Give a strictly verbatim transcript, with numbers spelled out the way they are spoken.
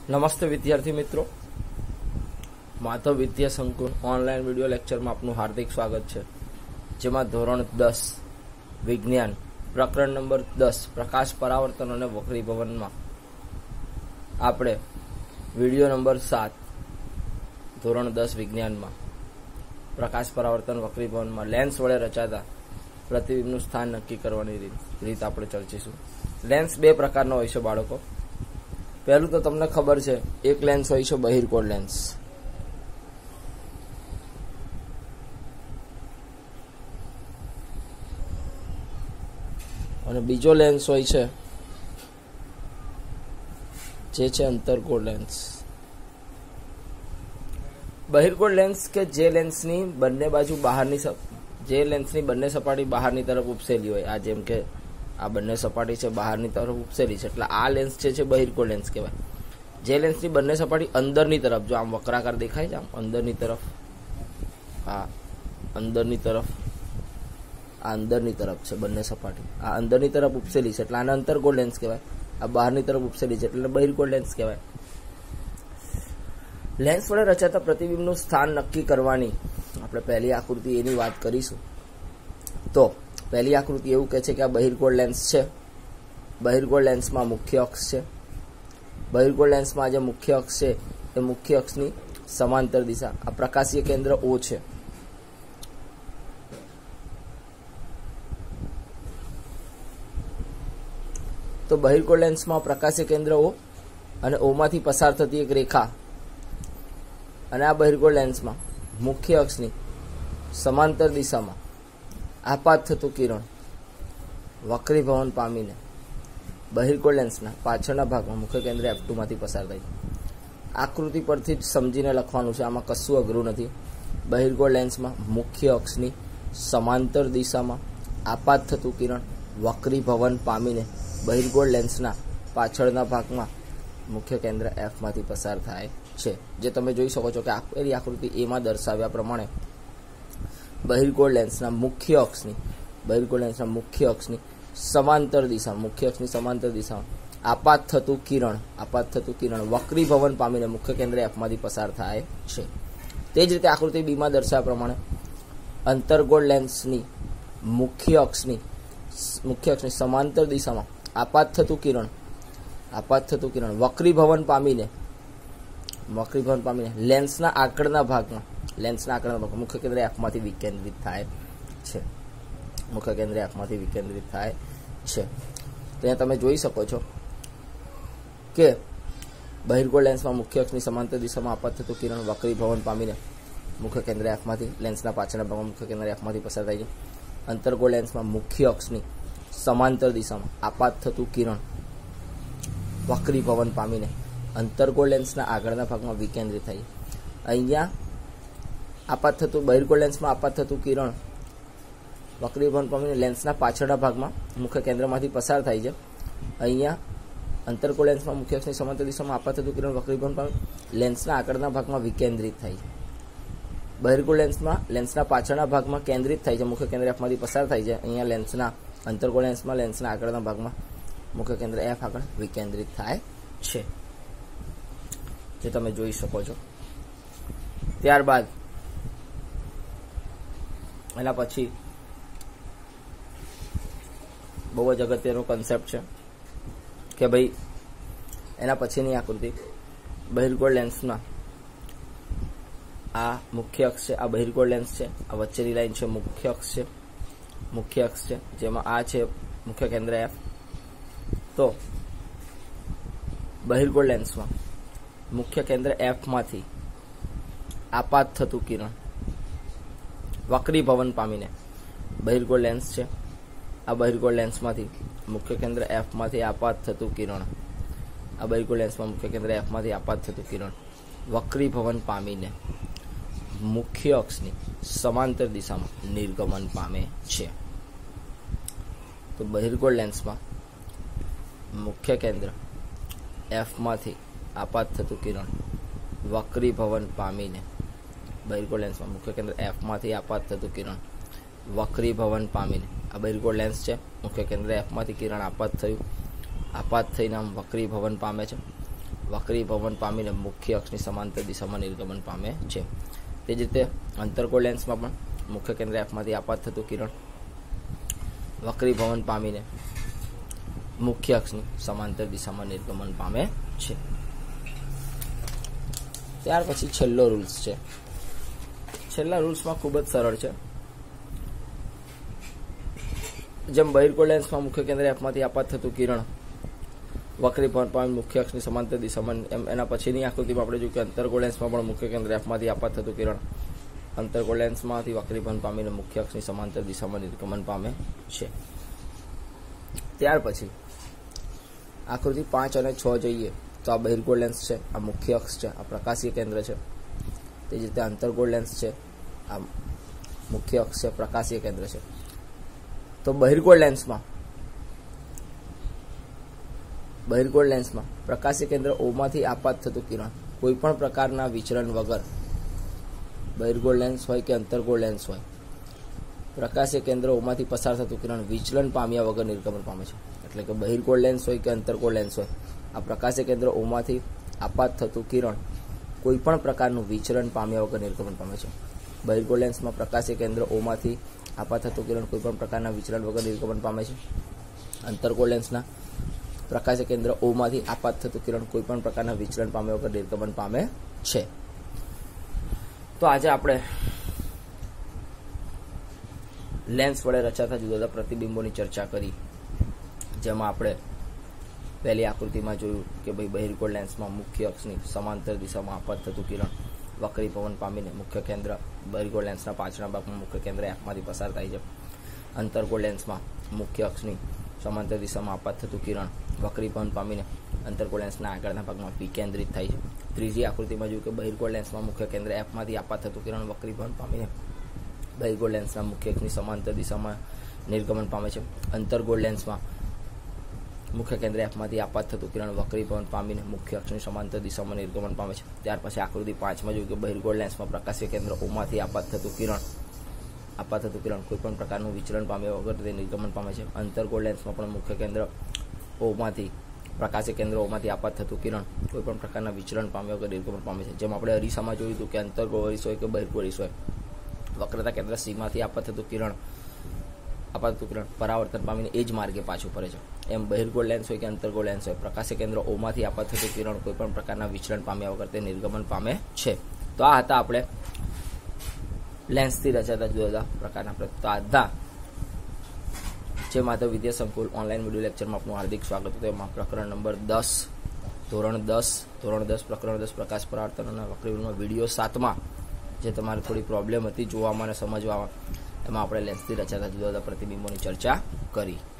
નમસ્તે વિદ્યાર્થી મિત્રો, માધવ વિદ્યા સંકુલ ઓનલાઈન વિડીયો લેક્ચરમાં આપનું હાર્દિક સ્વાગત છે, જેમાં ધોરણ દસ વિજ્ઞાન પ્રકરણ નંબર દસ પ્રકાશ પરાવર્તન અને વક્રીભવનમાં આપણે વિડીયો નંબર સાત ધોરણ દસ વિજ્ઞાનમાં પ્રકાશ પરાવર્તન વક્રીભવનમાં લેન્સ વડે રચાતા પ્રતિબિંબનું સ્થાન નક્કી કરવાની રીત રીત આપણે ચર્ચીશું. લેન્સ બે પ્રકારનો હોય છે બાળકો. પહેલું તો તમને ખબર છે, એક લેન્સ હોય છે બહિર્કોણ લેન્સ, અને બીજો લેન્સ હોય છે જે છે અંતર્કોણ લેન્સ. બહિર્કોણ લેન્સ કે જે લેન્સની બંને બાજુ બહારની જે લેન્સની બંને સપાટી બહારની તરફ ઉપસેલી હોય, આ જેમ કે આ બંને સપાટી છે બહારની તરફ ઉપસેલી છે, એટલે આ લેન્સ જે છે બહિર્કોણ લેન્સ કહેવાય. જે લેન્સની બંને સપાટી અંદરની તરફ, જો આમ વક્રાકાર દેખાય છે, આમ અંદરની તરફ, આ અંદરની તરફ, આ અંદરની તરફ છે બંને સપાટી, આ અંદરની તરફ ઉપસેલી છે એટલે આને અંતર્કોણ લેન્સ કહેવાય. આ બહારની તરફ ઉપસેલી છે એટલે બહિર્કોણ લેન્સ કહેવાય. લેન્સ વડે રચાતા પ્રતિબિંબનું સ્થાન નક્કી કરવાની આપણે પહેલી આકૃતિ એની વાત કરીશું. તો પહેલી આકૃતિ એવું કહે છે કે આ બહિર્કોણ લેન્સ છે. બહિર્કોણ લેન્સમાં મુખ્ય અક્ષ છે. બહિર્કોણ લેન્સમાં જે મુખ્ય અક્ષ છે એ મુખ્ય અક્ષની સમાંતર દિશા, આ પ્રકાશીય કેન્દ્ર ઓ છે. તો બહિર્કોણ લેન્સમાં પ્રકાશીય કેન્દ્ર ઓ અને ઓ માંથી પસાર થતી એક રેખા, અને આ બહિર્કોણ લેન્સમાં મુખ્ય અક્ષની સમાંતર દિશામાં આપાત થતું કિરણ વક્રીભવન પામીને બહિર્કોણ લેન્સના પાછળના ભાગમાં મુખ્ય કેન્દ્ર એફ ટુ માંથી પસાર થાય છે. આકૃતિ પરથી જ સમજીને લખવાનું છે, આમાં કશું અઘરું નથી. બહિર્કોણ લેન્સમાં મુખ્ય અક્ષની સમાંતર દિશામાં આપાત થતું કિરણ વક્રીભવન પામીને બહિર્કોણ લેન્સના પાછળના ભાગમાં મુખ્ય કેન્દ્ર એફ માંથી પસાર થાય છે. જે તમે જોઈ શકો છો કે આપેલી આકૃતિ એમાં દર્શાવ્યા પ્રમાણે બહિર્કોણ લેન્સના મુખ્ય અક્ષની બહિર્કોણ લેન્સના મુખ્ય અક્ષની સમાંતર દિશા મુખ્ય અક્ષની સમાંતર દિશામાં આપાત થતું કિરણ આપાત થતું કિરણ વક્રીભવન પામીને મુખ્ય કેન્દ્ર એફ માંથી પસાર થાય છે. તે જ રીતે આકૃતિ બી માં દર્શાવ્યા પ્રમાણે અંતર્ગોળ લેન્સની મુખ્ય અક્ષની મુખ્ય અક્ષની સમાંતર દિશામાં આપાત થતું કિરણ આપાત થતું કિરણ વક્રીભવન પામીને વક્રીભવન પામીને લેન્સના આગળના ભાગમાં લેન્સના આગળના ભાગમાં મુખ્ય કેન્દ્ર એફ માંથી વિકેન્દ્રિત થાય છે. મુખ્ય કેન્દ્ર એફ માંથી વિકેન્દ્રિત થાય છે. ત્યાં તમે જોઈ શકો છો કે બહિર્કોણ લેન્સમાં મુખ્ય અક્ષની સમાંતર દિશામાં આપાત થતું કિરણ વક્રીભવન પામીને મુખ્ય કેન્દ્ર એફ માંથી લેન્સના પાછળના ભાગમાં મુખ્ય કેન્દ્ર એફ માંથી પસાર થાય છે. અંતર્ગોળ લેન્સમાં મુખ્ય અક્ષની સમાંતર દિશામાં આપાત થતું કિરણ વક્રીભવન પામીને અંતર્ગોળ લેન્સના આગળના ભાગમાં વિકેન્દ્રિત થાય. અહીંયા આપાત થતું બહિર્કોણ લેન્સમાં આપાત થતું કિરણ વક્રીભવન પામીને લેન્સના પાછળના ભાગમાં મુખ્ય કેન્દ્રમાંથી પસાર થાય છે. અહીંયા અંતર્ગોળ લેન્સમાં મુખ્ય અક્ષની સમાંતર દિશામાં આપાત થતું કિરણ વક્રીભવન પામી લેન્સના આગળના ભાગમાં વિકેન્દ્રિત થાય છે. બહિર્કોણ લેન્સમાં લેન્સના પાછળના ભાગમાં કેન્દ્રિત થાય છે, મુખ્ય કેન્દ્ર એફ માંથી પસાર થાય છે. અહીંયા લેન્સના અંતર્ગોળ લેન્સમાં લેન્સના આગળના ભાગમાં મુખ્ય કેન્દ્ર એફ આગળ વિકેન્દ્રિત થાય છે, જે તમે જોઈ શકો છો. ત્યારબાદ એના પછી બહુ જ અગત્યનો કન્સેપ્ટ છે કે ભાઈ એના પછીની આકૃતિ બહિર્કોણ લેન્સમાં આ મુખ્ય અક્ષ છે, આ બહિર્કોણ લેન્સ છે, આ વચ્ચેની લાઈન છે મુખ્ય અક્ષ છે મુખ્ય અક્ષ છે જેમાં આ છે મુખ્ય કેન્દ્ર એફ. તો બહિર્કોણ લેન્સમાં મુખ્ય કેન્દ્ર એફ માંથી આપાત થતું કિરણ વક્રીભવન પામીને બહિર્કોણ લેન્સ છે, આ બહિર્કોણ લેન્સમાંથી મુખ્ય કેન્દ્ર એફ માંથી આપાત થતું કિરણ આ બહિર્કોણ લેન્સમાં મુખ્ય કેન્દ્ર એફ માંથી આપાત થતું કિરણ વક્રીભવન પામીને મુખ્ય અક્ષની સમાંતર દિશામાં નિર્ગમન પામે છે. તો બહિર્કોણ લેન્સમાં મુખ્ય કેન્દ્ર એફ માંથી આપાત થતું કિરણ વક્રીભવન પામીને બહિર્કોણ લેન્સમાં મુખ્ય કેન્દ્ર એફ માંથી આપાત થતું કિરણ વક્રીભવન પામીને આ બહિર્કોણ લેન્સ છે, મુખ્ય કેન્દ્ર એફ માંથી કિરણ આપાત થયું આપાત થઈને આમ વક્રીભવન પામે છે. વક્રીભવન પામીને મુખ્ય અક્ષની સમાંતર દિશામાં નિર્ગમન પામે છે. તે જ રીતે અંતર્ગોળ લેન્સમાં પણ મુખ્ય કેન્દ્ર એફમાંથી આપાત થતું કિરણ વક્રીભવન પામીને મુખ્ય અક્ષની સમાંતર દિશામાં નિર્ગમન પામે છે. ત્યાર પછી છેલ્લો રૂલ્સ છે. છેલ્લા રૂલ્સમાં ખૂબ જ સરળ છે. જેમ બહિર્ગોળ લેન્સમાં મુખ્ય કેન્દ્ર એફમાંથી આપાત થતું કિરણ વક્રીભવન પામી મુખ્ય અક્ષની સમાંતર દિશામાં, એમ એના પછીની આકૃતિમાં આપણે જોયું કે અંતર્ગોળ લેન્સમાં પણ મુખ્ય કેન્દ્ર એફમાંથી આપાત થતું કિરણ અંતર્ગોળ લેન્સમાંથી વક્રીભવન પામીને મુખ્ય અક્ષની સમાંતર દિશામાં નિર્ગમન પામે છે. ત્યાર પછી આકૃતિ પાંચ અને છ જોઈએ તો આ બહિર્ગોળ લેન્સ છે, આ મુખ્ય અક્ષ છે, આ પ્રકાશીય કેન્દ્ર છે. તે જ રીતે અંતર્ગોળ લેન્સ છે, આ મુખ્ય અક્ષ છે, પ્રકાશીય કેન્દ્ર છે. તો બહિર્ગોળ લેન્સમાં બહિર્ગોળ લેન્સમાં પ્રકાશીય કેન્દ્ર ઓમાંથી આપાત થતું કિરણ કોઈ પણ પ્રકારના વિચલન વગર, બહિર્ગોળ લેન્સ હોય કે અંતર્ગોળ લેન્સ હોય, પ્રકાશીય કેન્દ્ર ઓમાંથી પસાર થતું કિરણ વિચલન પામ્યા વગર નિર્ગમન પામે છે. એટલે કે બહિર્ગોળ લેન્સ હોય કે અંતર્ગોળ લેન્સ હોય, આ પ્રકાશીય કેન્દ્ર ઓમાંથી આપાત થતું કિરણ કોઈ પણ પ્રકારનું વિચલન પામ્યા વગર નિર્ગમન પામે છે. બહિર્ગોળ લેન્સમાં પ્રકાશીય કેન્દ્ર ઓમાંથી આપાત થતું કિરણ કોઈ પણ પ્રકારના વિચલન વગર નિર્ગમન પામે છે. અંતર્ગોળ લેન્સના પ્રકાશીય કેન્દ્ર ઓમાંથી આપાત થતું કિરણ કોઈ પણ પ્રકારના વિચલન પામ્યા વગર નિર્ગમન પામે છે. તો આજે આપણે લેન્સ વડે રચાતા જુદા જુદા પ્રતિબિંબોની ચર્ચા કરી, જેમાં આપણે પહેલી આકૃતિમાં જોયું કે ભાઈ બહિર્ગોળ લેન્સમાં મુખ્ય અક્ષની સમાંતર દિશામાં આપાત થતું કિરણ વક્રીભવન પામીને મુખ્ય કેન્દ્ર બહિર્ગોળ લેન્સના પાછળના ભાગમાં મુખ્ય કેન્દ્ર એફમાંથી પસાર થાય છે. અંતર્ગોળ લેન્સમાં મુખ્ય અક્ષની સમાંતર દિશામાં આપાત થતું કિરણ વક્રીભવન પામીને અંતર્ગોળ લેન્સના આગળના ભાગમાં વિકેન્દ્રિત થાય છે. ત્રીજી આકૃતિમાં જોયું કે બહિર્ગોળ લેન્સમાં મુખ્ય કેન્દ્ર એફમાંથી આપાત થતું કિરણ વક્રીભવન પામીને બહિર્ગોળ લેન્સના મુખ્ય અક્ષની સમાંતર દિશામાં નિર્ગમન પામે છે. અંતર્ગોળ લેન્સમાં મુખ્ય કેન્દ્ર એફમાંથી આપાત થતું કિરણ વક્રીભવન પામીને મુખ્ય અક્ષની સમાંતર દિશામાં નિર્ગમન પામે છે. ત્યાર પછી આકૃતિ પાંચમાં જોયું કે બહિર્ગોળ લેન્સમાં પ્રકાશીય કેન્દ્ર ઓમાંથી આપાત થતું કિરણ આપાત થતું કિરણ કોઈ પણ પ્રકારનું વિચલન પામ્યા વગર તે નિર્ગમન પામે છે. અંતર્ગોળ લેન્સમાં પણ મુખ્ય કેન્દ્ર ઓમાંથી પ્રકાશીય કેન્દ્ર ઓમાંથી આપાત થતું કિરણ કોઈ પણ પ્રકારના વિચલન પામ્યા વગર નિર્ગમન પામે છે. જેમ આપણે અરીસામાં જોયું હતું કે અંતર્ગોળ અરીસો હોય કે બહિર્ગોળ અરીસો હોય, વક્રતા કેન્દ્ર સીમાંથી આપાત થતું કિરણ આપાત થતું કિરણ પરાવર્તન પામીને એ જ માર્ગે પાછું ફરે છે. એમ બહિર્ગોળ લેન્સ હોય કે અંતર્ગોળ લેન્સ હોય, પ્રકાશીય કેન્દ્ર ઓમાંથી આપાત થતું કિરણ કોઈ પણ પ્રકારના વિચલન પામ્યા વગર તે નિર્ગમન પામે છે. તો આ હતા આપણે લેન્સથી રચાતા જુદા જુદા પ્રકારના તો આજના જે માધવ વિદ્યા સંકુલ ઓનલાઈન વિડીયો લેક્ચરમાં આપનું હાર્દિક સ્વાગત હતું. એમાં પ્રકરણ નંબર દસ ધોરણ દસ ધોરણ દસ પ્રકરણ દસ પ્રકાશ પરાવર્તન અને વક્રીભવનમાં વિડીયો સાતમાં જે તમારે થોડી પ્રોબ્લેમ હતી જોવામાં અને સમજવામાં, એમાં આપણે લેન્સથી રચાતા જુદા જુદા પ્રતિબિંબોની ચર્ચા કરી.